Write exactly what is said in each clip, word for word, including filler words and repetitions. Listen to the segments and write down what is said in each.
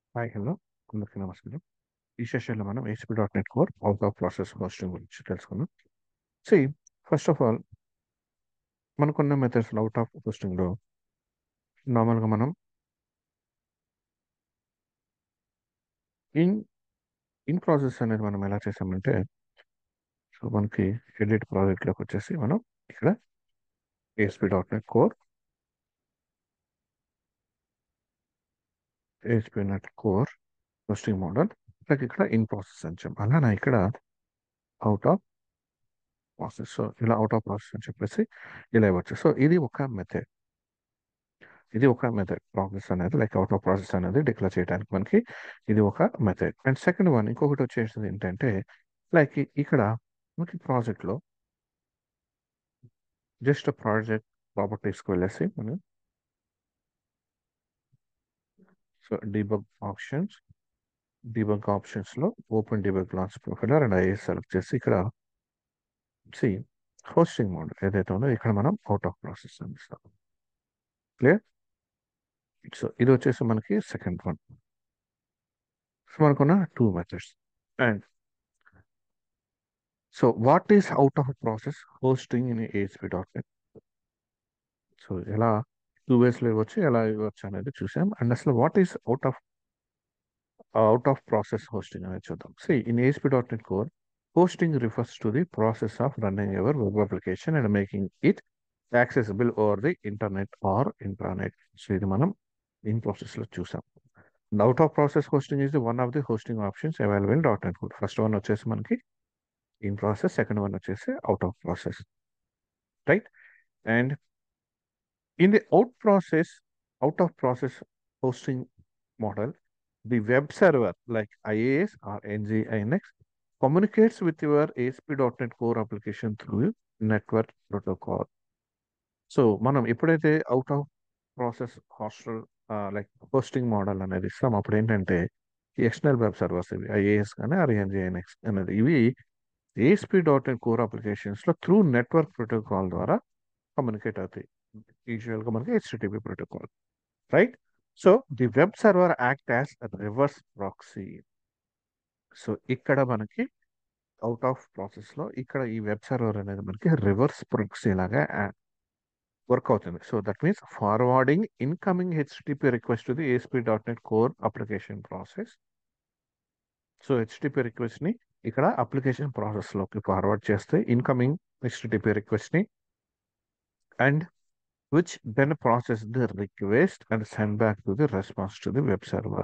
Hi hello అందరికీ నమస్కారం. ఈ సెషన్లో మనం ASP dot net core out of process hosting గురించి తెలుసుకుందాం. సి ఫస్ట్ ఆఫ్ ఆల్ మనకున్న మెథడ్స్ అవుట్ ఆఫ్ హోస్టింగ్లో నార్మల్గా మనం ఇన్ ఇన్ ప్రాసెస్ అనేది మనం ఎలా చేసామంటే, సో మనకి ఎడిట్ ప్రాజెక్ట్లోకి వచ్చేసి మనం ఇక్కడ ASP dot net core ASP net core hosting model like ఇక్కడ ఇన్ ప్రాసెస్ అని చెప్పి అలానే ఇక్కడ అవుట్ ఆఫ్ ప్రాసెస్. సో ఇలా అవుట్ ఆఫ్ ప్రాసెస్ అని చెప్పేసి ఇలా ఇవ్వచ్చు. సో ఇది ఒక మెథడ్ ఇది ఒక మెథడ్ ప్రాసెస్ అనేది లైక్ అవుట్ ఆఫ్ ప్రాసెస్ అనేది డిక్లేర్ చేయడానికి మనకి ఇది ఒక మెథడ్. అండ్ సెకండ్ వన్ ఇంకొకటి వచ్చేసి ఏంటంటే లైక్ ఇక్కడ మనకి ప్రాజెక్ట్లో జస్ట్ ప్రాజెక్ట్ ప్రాపర్టీస్కి వెళ్ళేసి మనం సో డీబగ్ ఆప్షన్స్ డీబగ్ ఆప్షన్స్లో open debug launch profiler and IIS select చేసి ఇక్కడ సి హోస్టింగ్ మోడ్ ఏదైతే ఉందో ఇక్కడ మనం అవుట్ ఆఫ్ ప్రాసెస్ అని ఇస్తాం. క్లియర్. సో ఇది వచ్చేసి మనకి సెకండ్ వన్. సో మనకున్న two methods. And so what is out of process hosting in ASP dot net. So ఎలా టూ వేస్లో ఇవ్వచ్చు, ఎలా ఇవ్వచ్చు అనేది చూసాం. అండ్ అసలు what is out of out of process hosting అనేది చూద్దాం. See in ASP dot net core hosting refers to the process of running your web application and making it accessible over the internet or intranet. So ఇది మనం in ప్రాసెస్లో చూసాం. Out of process hosting is the one of the hosting options available dot net core. First one వచ్చేసి మనకి in process, second one వచ్చేసి out of process, right. And in the out process, out of process hosting model, the web server like I A S or N G I N X communicates with your A S P dot NET Core application through network protocol. So మనం ఎప్పుడైతే out of process hostel like hosting model అనేది ఇస్తాం అప్పుడు ఏంటంటే ఈ external web servers ఇవి IIS కానీ or NGINX అనేది ఇవి ఏఎస్పీ డాట్ నెట్ కోర్ అప్లికేషన్స్లో త్రూ నెట్వర్క్ ప్రోటోకాల్ ద్వారా కమ్యూనికేట్ అవుతాయి. యూజువల్గా మనకి HTTP protocol, right. So the web server act as reverse proxy. So ఇక్కడ మనకి అవుట్ ఆఫ్ ప్రాసెస్లో ఇక్కడ ఈ వెబ్ సర్వర్ అనేది మనకి రివర్స్ ప్రాక్సీ లాగా వర్క్ అవుతుంది. So that means forwarding incoming HTTP request to the ASP dot net core application process. So HTTP రిక్వెస్ట్ని ఇక్కడ అప్లికేషన్ ప్రాసెస్లోకి ఫార్వర్డ్ చేస్తే ఇన్కమింగ్ హెచ్టిటిపి రిక్వెస్ట్ని and which then process the request and send back to the response to the web server.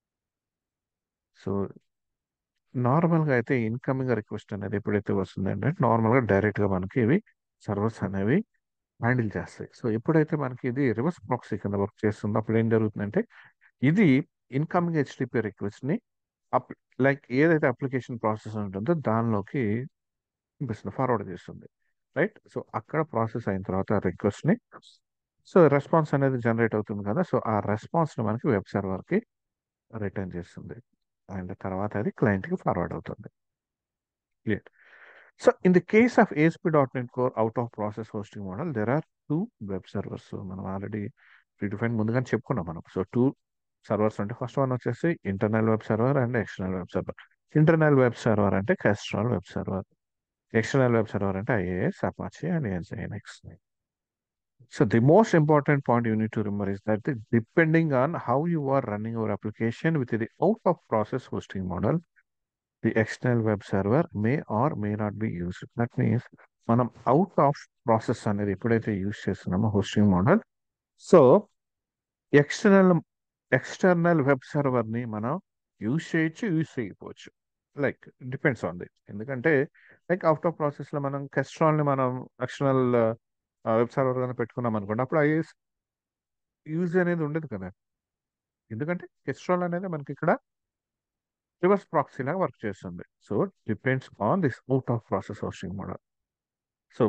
So నార్మల్గా అయితే incoming request అనేది ఎప్పుడైతే వస్తుందంటే నార్మల్గా డైరెక్ట్గా మనకి ఇవి సర్వర్స్ అనేవి హ్యాండిల్ చేస్తాయి. సో ఎప్పుడైతే మనకి ఇది రివర్స్ ప్రాక్సీ కింద వర్క్ చేస్తుందో అప్పుడు ఏం జరుగుతుందంటే ఇది ఇన్కమింగ్ హెచ్టిపి రిక్వెస్ట్ని అప్ లైక్ ఏదైతే అప్లికేషన్ ప్రాసెస్ ఉంటుందో దానిలోకి పంపిస్తుంది, ఫార్వర్డ్ చేస్తుంది, రైట్. సో అక్కడ ప్రాసెస్ అయిన తర్వాత రిక్వెస్ట్ని సో రెస్పాన్స్ అనేది జనరేట్ అవుతుంది కదా. సో ఆ రెస్పాన్స్ని మనకి వెబ్ సర్వర్కి రిటర్న్ చేస్తుంది అండ్ తర్వాత అది క్లయింట్కి ఫార్వర్డ్ అవుతుంది. Clear. So in the case of ASP dot net core out of process hosting model there are two web servers. మనం ఆల్రెడీ ప్రీడిఫైన్ ముందుగానే చెప్పుకున్నాం మనం. సో టూ సర్వర్స్ అంటే ఫస్ట్ వన్ వచ్చేసి internal web server and external web server. Internal web server అంటే కెస్ట్రాల్ web server, external web server అంటే IIS, Apache and NGINX. So the most important point you need to remember is that the- depending on how you are running your application with the out of process hosting model, the external web server may or may not be used. That means మనం out of process అనేది ఎప్పుడైతే use చేస్తున్నామో hosting model, so external external web సర్వర్ని మనం use చేయొచ్చు, use చేయకపోవచ్చు. Like depends on the. ఎందుకంటే like out of ప్రాసెస్లో మనం కెస్ట్రాల్ని మనం ఎక్స్టర్నల్ వెబ్ సర్వర్ కానీ పెట్టుకున్నాం అనుకోండి అప్పుడు ఐఏఎస్ యూజ్ అనేది ఉండదు కదా. ఎందుకంటే కెస్ట్రాల్ అనేది మనకి ఇక్కడ రివర్స్ ప్రాక్సీ లాగా వర్క్ చేస్తుంది. So depends on this out of process hosting model. So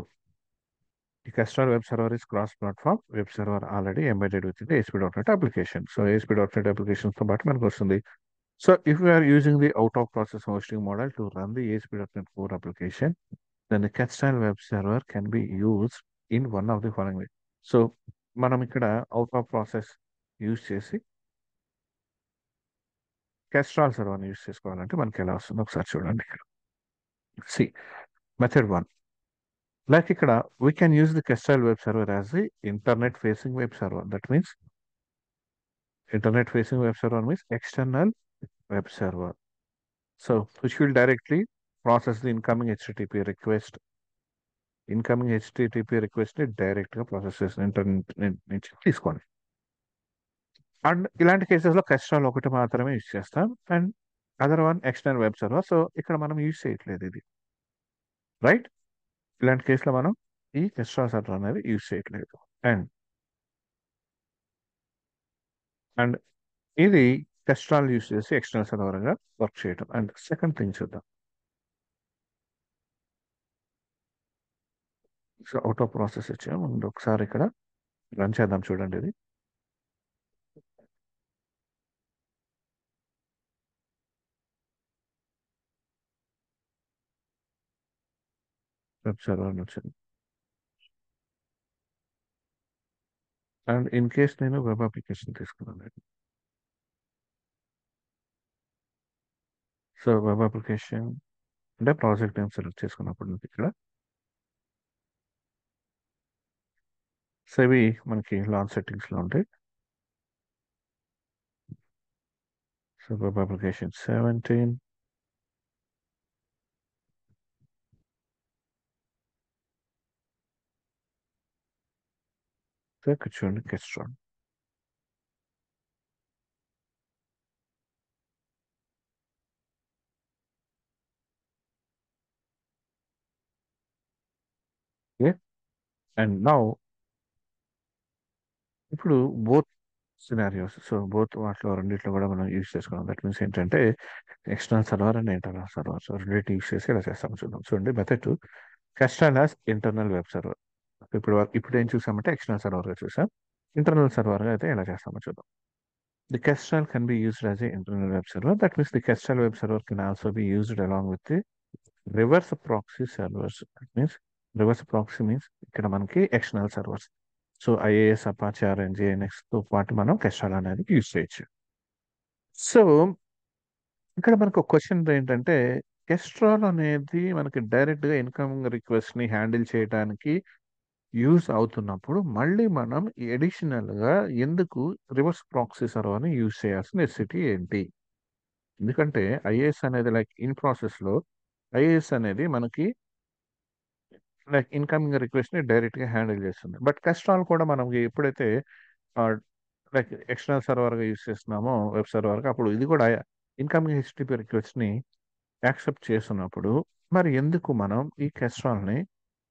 the Kestrel web server is cross-platform web server already embedded within the A S P dot NET application. So A S P dot NET applications తో పాటు మనకు వస్తుంది. So if we are using the out-of-process hosting model to run the A S P dot NET Core application, then the Kestrel web server can be used in one of the following ways. So మనం ఇక్కడ out of process use చేసి కెస్ట్రాల్ సర్వర్ని use చేసుకోవాలంటే మనకి ఎలా వస్తుందో ఒకసారి చూడండి ఇక్కడ. సి మెథడ్ వన్, లైక్ ఇక్కడ we can use the Kestrel web server as the internet facing web server. That means internet facing web server means external web server. So which will directly process the incoming HTTP request. Incoming HTTP రిక్వెస్ట్ని డైరెక్ట్గా process చేసిన internet నుంచి తీసుకోండి. And ఇలాంటి కేసెస్లో కెస్ట్రాల్ ఒకటి మాత్రమే use చేస్తాం, and other one external web server. So ఇక్కడ మనం యూజ్ చేయట్లేదు ఇది, రైట్? ఇలాంటి కేసులో మనం ఈ కెస్ట్రాల్ సర్వర్ అనేది యూజ్ చేయట్లేదు. అండ్ అండ్ ఇది కెస్ట్రాల్ యూజ్ చేసి ఎక్స్టర్నల్ సర్వర్గా వర్క్ చేయటం. అండ్ సెకండ్ థింగ్ చూద్దాం. సో అవుట్ ఆఫ్ ప్రాసెస్ ఇచ్చాము. ముందు ఒకసారి ఇక్కడ రన్ చేద్దాం, చూడండి ఇది. వెబ్ సర్వర్ వచ్చింది. అండ్ ఇన్ కేస్ నేను వెబ్ అప్లికేషన్ తీసుకున్నాను. సో వెబ్ అప్లికేషన్ అంటే ప్రాజెక్ట్ నేమ్ సెలెక్ట్ చేసుకున్నప్పుడు నుంచి ఇక్కడ సో ఇవి మనకి లాంచ్ సెట్టింగ్స్లో ఉంటాయి. So web application seventeen, so ఇక్కడ చూడండి కెస్ట్రాల్. ఓకే, అండ్ నౌ ఇప్పుడు బోత్ సినారియోస్, సో బోత్ వాటిలో రెండిట్లో కూడా మనం యూజ్ చేసుకున్నాం. దట్ మీన్స్ ఏంటంటే external server and internal server, so రెండింటి యూజ్ చేసి ఇలా చేస్తాము. చూద్దాం. చూడండి method two, Kestrel as internal web server. ఇప్పుడు ఇప్పుడు ఏం చూసామంటే ఎక్స్టర్నల్ సర్వర్గా చూసాం. ఇంటర్నల్ సర్వర్గా అయితే ఎలా చేస్తామో చూద్దాం. The Kestrel can be used as a internal web server. That means the Kestrel web server can also be used along with the reverse proxy servers. That means reverse proxy means ఇక్కడ మనకి external servers. So IIS, Apache, ఆర్ఎన్జీ, ఎన్ఎక్స్తో పాటు మనం కెస్ట్రాల్ అనేది use చేయొచ్చు. So ఇక్కడ మనకు ఒక క్వశ్చన్ ఏంటంటే కెస్ట్రాల్ అనేది మనకి డైరెక్ట్గా ఇన్కమింగ్ రిక్వెస్ట్ని హ్యాండిల్ చేయడానికి యూజ్ అవుతున్నప్పుడు మళ్ళీ మనం ఎడిషనల్గా ఎందుకు రివర్స్ ప్రాక్సీ సర్వర్ని యూజ్ చేయాల్సిన నెసెసిటీ ఏంటి? ఎందుకంటే ఐఏఎస్ అనేది లైక్ ఇన్ ప్రాసెస్లో ఐఏఎస్ అనేది మనకి లైక్ ఇన్కమింగ్ రిక్వెస్ట్ని డైరెక్ట్గా హ్యాండిల్ చేస్తుంది. బట్ కెస్ట్రాల్ కూడా మనకి ఎప్పుడైతే లైక్ ఎక్స్టర్నల్ సర్వర్గా యూజ్ చేస్తున్నామో వెబ్ సర్వర్గా, అప్పుడు ఇది కూడా ఇన్కమింగ్ హెచ్టిటిపి రిక్వెస్ట్ని యాక్సెప్ట్ చేస్తున్నప్పుడు మరి ఎందుకు మనం ఈ కెస్ట్రాల్ని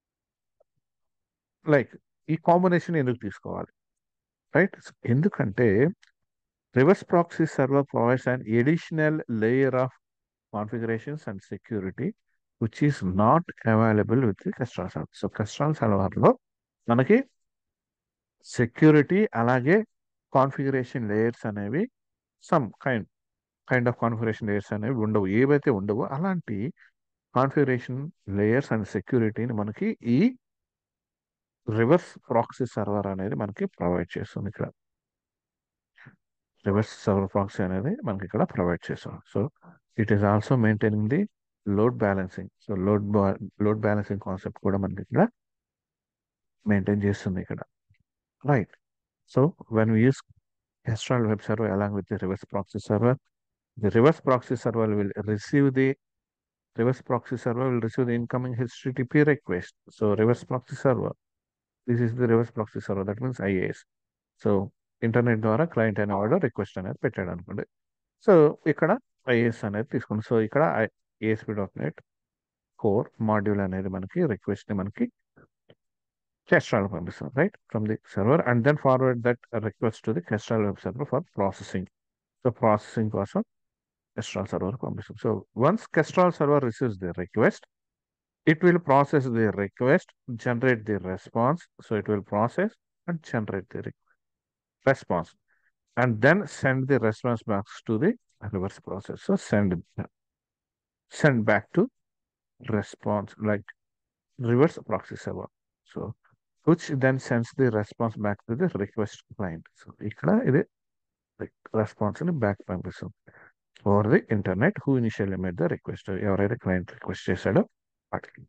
లైక్ ఈ కాంబినేషన్ ఎందుకు తీసుకోవాలి, రైట్? ఎందుకంటే reverse proxy server provides an additional layer of configurations and security which is not available with the Kestrel server. So Kestrel సర్వర్లో మనకి సెక్యూరిటీ అలాగే కాన్ఫిగరేషన్ లేయర్స్ అనేవి some kind kind of configuration layers అనేవి ఉండవు. ఏవైతే ఉండవో అలాంటి configuration layers and సెక్యూరిటీని మనకి ఈ రివర్స్ ప్రాక్సీ సర్వర్ అనేది మనకి ప్రొవైడ్ చేస్తుంది. ఇక్కడ రివర్స్ సర్వర్ ప్రాక్సీ అనేది మనకి ఇక్కడ ప్రొవైడ్ చేస్తుంది. So it is also maintaining the load balancing. So load load balancing concept కూడా మనకి ఇక్కడ మెయింటైన్ చేస్తుంది ఇక్కడ, right? So when we use Kestrel web server along with the reverse proxy server, the reverse proxy server will receive the reverse proxy server will receive the incoming H T T P request. So reverse proxy server, this is the reverse proxy server, that means I A S. So internet ద్వారా client అనే వాడు request అనేది పెట్టాడు అనుకోండి. So ఇక్కడ IAS అనేది తీసుకుంది. So ఇక్కడ ASP dot net core module అనేది మనకి రిక్వెస్ట్ని మనకి Kestrel పంపిస్తుంది, right, from the server, and then forward that request to the Kestrel web server for processing. So processing కోసం Kestrel server పంపిస్తుంది. So once Kestrel server receives the request, it will process the request, generate the response. So it will process and generate the re- response, and then send the response back to the reverse process. So send send back to response like reverse proxy server. So which then sends the response back to the request client. So ఇక్కడ ఇది response ని back పంపిస్తుంది. Over the internet who initially made the request, ఎవరైతే client request చేశాడో వాటికి.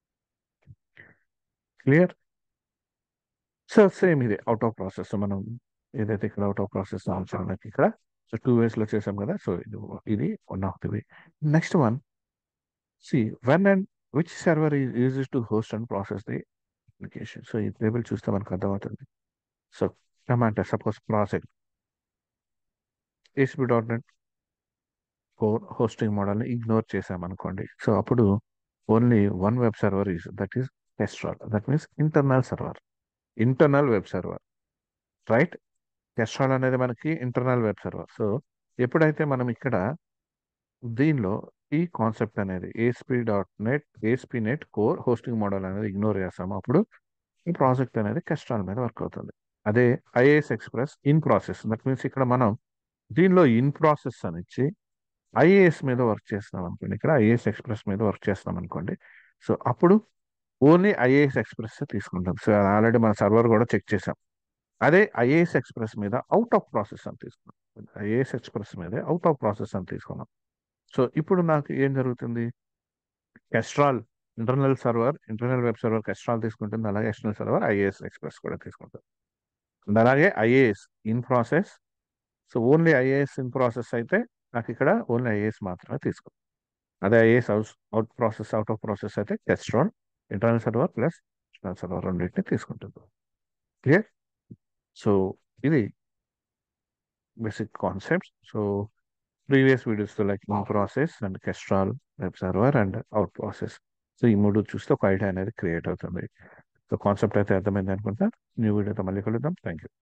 Clear. So same ఇది out of process. మనం ఏదైతే ఇక్కడ అవుట్ ఆఫ్ ప్రాసెస్ మనకి ఇక్కడ సో టూ వేస్ లో చేసాం కదా. సో ఇది ఇది one of the way. Next one, see when and which server is used to host and process the application. So ఈ టేబుల్ చూస్తే మనకు అర్థమవుతుంది. సో టమాటా suppose project ASP dot net core hosting మోడల్ని ఇగ్నోర్ చేసామనుకోండి. So అప్పుడు only one web server is that is Kestrel. That means internal server, internal web server, right. Kestrel అనేది మనకి ఇంటర్నల్ వెబ్ సర్వర్. సో ఎప్పుడైతే మనం ఇక్కడ దీనిలో ఈ కాన్సెప్ట్ అనేది ASP dot net ASP net core hosting model అనేది ఇగ్నోర్ చేస్తాము, అప్పుడు ఈ ప్రాజెక్ట్ అనేది కెస్ట్రాల్ మీద వర్క్ అవుతుంది. అదే IIS express in process, that means ఇక్కడ మనం దీనిలో ఇన్ ప్రాసెస్ అని ఇచ్చి ఐఏఎస్ మీద వర్క్ చేస్తున్నాం అనుకోండి, ఇక్కడ ఐఏఎస్ ఎక్స్ప్రెస్ మీద వర్క్ చేస్తున్నాం అనుకోండి. సో అప్పుడు ఓన్లీ ఐఏఎస్ ఎక్స్ప్రెస్ తీసుకుంటాం. సో ఆల్రెడీ మన సర్వర్ కూడా చెక్ చేసాం. అదే ఐఏఎస్ ఎక్స్ప్రెస్ మీద అవుట్ ఆఫ్ ప్రాసెస్ అని తీసుకున్నాం. ఐఏఎస్ ఎక్స్ప్రెస్ మీద అవుట్ ఆఫ్ ప్రాసెస్ అని తీసుకున్నాం. సో ఇప్పుడు నాకు ఏం జరుగుతుంది, Kestrel internal server, internal web server Kestrel తీసుకుంటుంది, అలాగే ఎక్స్టర్నల్ సర్వర్ ఐఏఎస్ ఎక్స్ప్రెస్ కూడా తీసుకుంటుంది. అండ్ అలాగే IIS in process. So only IIS in process అయితే నాకు ఇక్కడ ఓన్లీ ఐఏఎస్ మాత్రమే తీసుకుంటాం. అదే IIS out out process out of process అయితే Kestrel internal server plus external server రెండింటిని తీసుకుంటుంది. క్లియర్. సో ఇది బేసిక్ కాన్సెప్ట్స్. సో ప్రీవియస్ వీడియోస్తో like in process and Kestrel web server and out process, so ఈ మూడు చూస్తే ఒక ఐడియా అనేది క్రియేట్ అవుతుంది. సో కాన్సెప్ట్ అయితే అర్థమైంది అనుకుంటా. న్యూ వీడియోతో మళ్ళీ కలుద్దాం. Thank you.